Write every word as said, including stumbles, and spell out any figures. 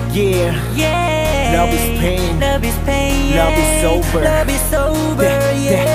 Yeah, Yeah, love is pain, love is pain, love yeah. is over. Love is over, Yeah, yeah.